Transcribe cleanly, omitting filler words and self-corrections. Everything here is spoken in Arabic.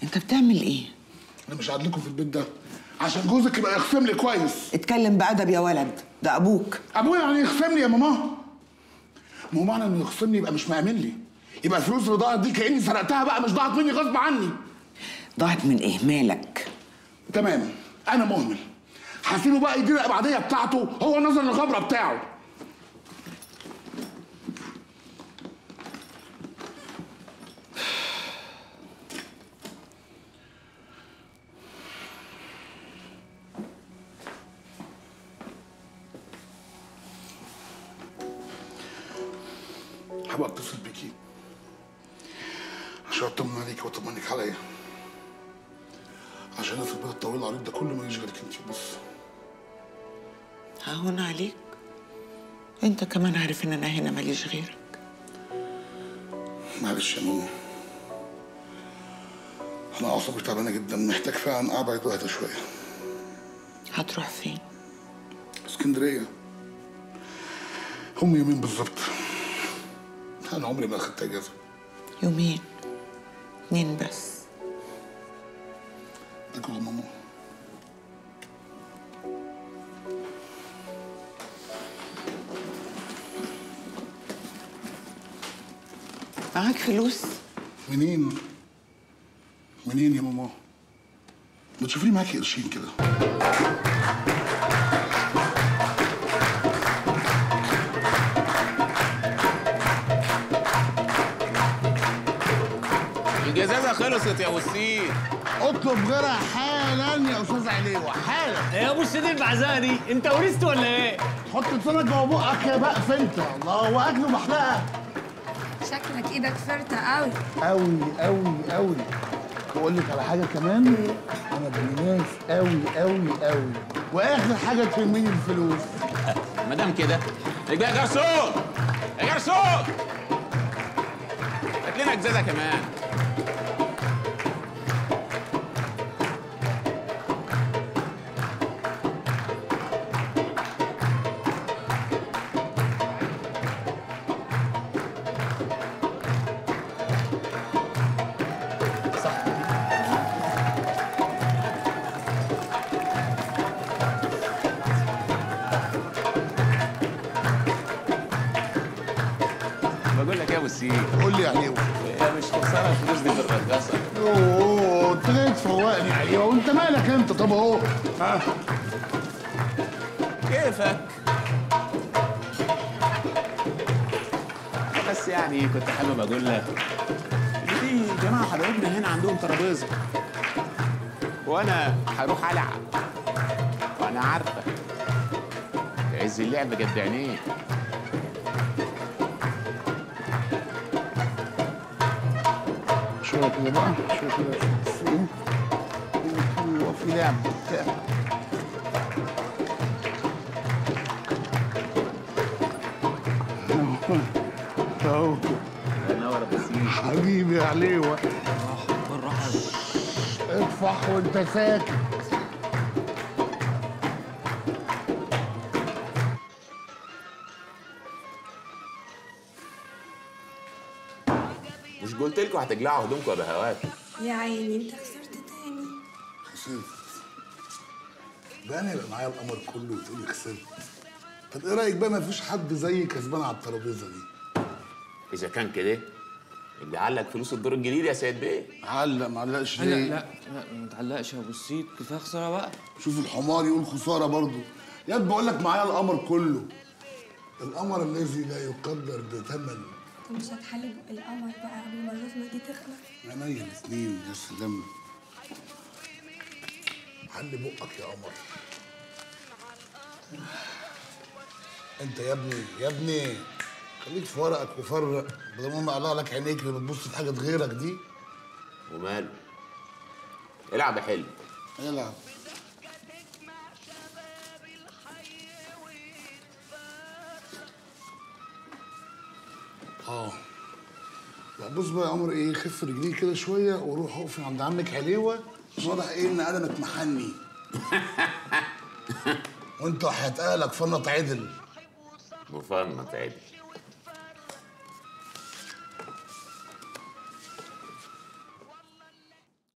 انت بتعمل ايه؟ انا مش قاعد لكم في البيت ده عشان جوزك يبقى يخصم لي كويس. اتكلم بأدب يا ولد، ده ابوك. ابويا يعني يخصم لي يا ماما؟ ما هو معنى انه يخصم لي يبقى مش مأمن لي، يبقى الفلوس اللي ضاعت دي كأني سرقتها بقى، مش ضاعت مني غصب عني. ضاعت من ايه؟ مالك؟ تمام، انا مهمل، هسيبه بقى يدير الابعديه بتاعته، هو نظر الغبره بتاعه. حابب اتصل بيكي عشان اطمن عليكي واطمنك عليا، عشان في البيت الطويل العريض ده كله ما يشغلك انت بس. هون عليك، انت كمان عارف ان انا هنا ماليش غيرك. معلش يا ماما، انا اعصابي تعبانه جدا، محتاج فعلا ابعد واهدى شويه. هتروح فين؟ اسكندريه، هم يومين بالظبط. انا عمري ما اخدت اجازه. يومين 2 بس؟ ده جوه ماما. معاك فلوس؟ منين يا ماما؟ ما تشوفيني معاكي قرشين كده. الجزازة خلصت يا وسيم. اطلب غيرها حالا يا استاذ عليوه، حالا. يا ابو السيد البعزاني، انت ورثت ولا ايه؟ حط لسانك جوه بقك يا بقف انت، الله هو اكله محلقه. شكلك ايدك فرطه قوي قوي قوي قوي. بقول لك على حاجه كمان، انا ابن ناس قوي قوي قوي، واخر حاجه تهمني الفلوس. ما دام كده يبقى يا جرسون، يا جرسون هات لنا جزازة كمان. بقول لك يا ابو السيد، قول لي يا عليوه. هي مش خساره الفلوس دي في الرقاصه. اوه انت جاي تفوقني يا عليوه، وانت مالك انت؟ طب اهو ها كيفك؟ بس يعني كنت حابب اقول لك ان في جماعه حبايبنا هنا عندهم ترابيزه، وانا هروح العب، وانا عارفه في عز اللعب قد عينيك. شويه كده بقى، شويه كده، في ايه؟ هو في لعب بتاع. اهو منور يا بسيط. حبيبي يا عليوه. بالراحه اطفح وانت ساكت. مش قلت لكم هتجلعوا هدومكم يا بهوات؟ يا عيني، انت خسرت تاني. خسرت؟ بقى انا يبقى معايا القمر كله وتقولي خسرت؟ طب ايه رايك بقى ما فيش حد زيي كسبان على الترابيزه دي؟ اذا كان كده اللي علق فلوس الدور الجديد يا سيد بيه. علق ما علقش لا ليه؟ لا لا، ما تعلقش يا ابو السيد، كفايه خساره بقى. شوف الحمار يقول خساره برضه. ياد بقول لك معايا القمر كله، القمر الذي لا يقدر بثمن. انت مش هتحلب القمر بقى قبل ما الرسمه دي تخلص؟ عينيا الاثنين، يا سلام. حل بقك يا قمر. انت يا ابني يا ابني خليك في ورقك وفرق، بدل ما اقلع لك عينيك اللي بتبص في حاجه غيرك دي. وماله؟ العب يا حلو. العب. لا بص بقى يا عمر، ايه، خف رجليك كده شويه وروح اقف عند عمك عليوه، واضح ايه ان قلمك محني. وانت وحياة اهلك فنط عدل. مفنط عدل.